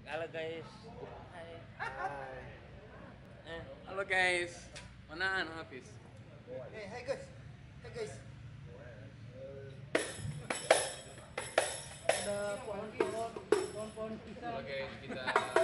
Halo guys. Hai. Halo guys, mana Hafiz? Hey guys, hey guys. Ada pohon pisang. Halo guys, kita